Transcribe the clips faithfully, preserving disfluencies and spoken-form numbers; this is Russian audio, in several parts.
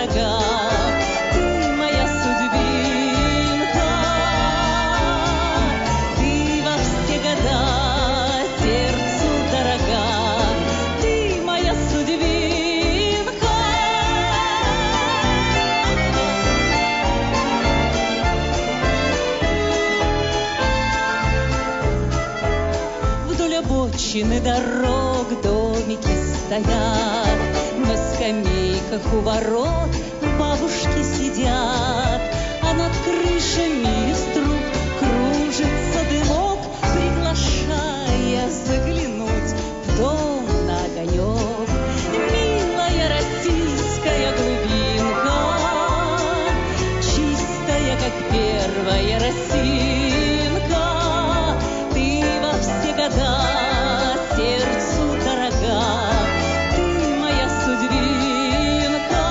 дорога, ты моя судьбинка. Ты во все года сердцу дорога, ты моя судьбинка. Вдоль обочины дорог домики стоят, на скамейках у ворот бабушки сидят, а над крышами из труб кружится дымок, приглашая заглянуть в дом на огонек. Милая российская глубинка, чистая, как первая росинка, ты во все года сердцу дорога, ты моя судьбинка.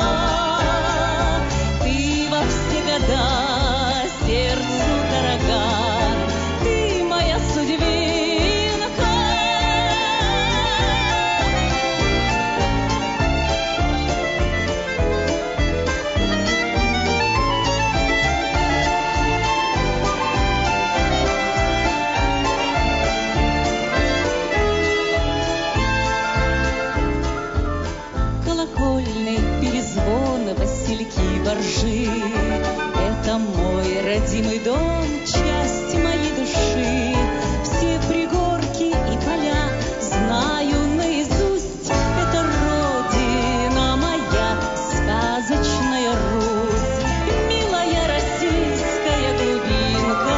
Ты во все года сердцу дорога, ты моя судьбинка. Колокольный перезвон, васильки, воржи — это мой родимый дом, часть моей души. Все пригорки и поля знаю наизусть, это родина моя, сказочная Русь. Милая российская глубинка,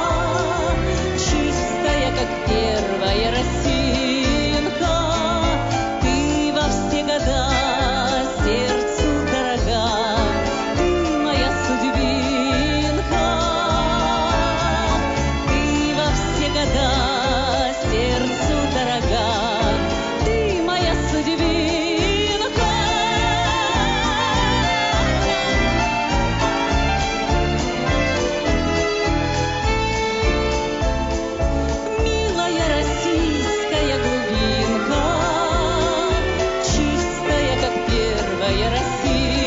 чистая, как первая росинка, ты во все года сердцу дорога, ты моя судьбинка. Ты во все года сердцу дорога, ты моя судьбинка. Милая российская глубинка, чистая, как первая росинка,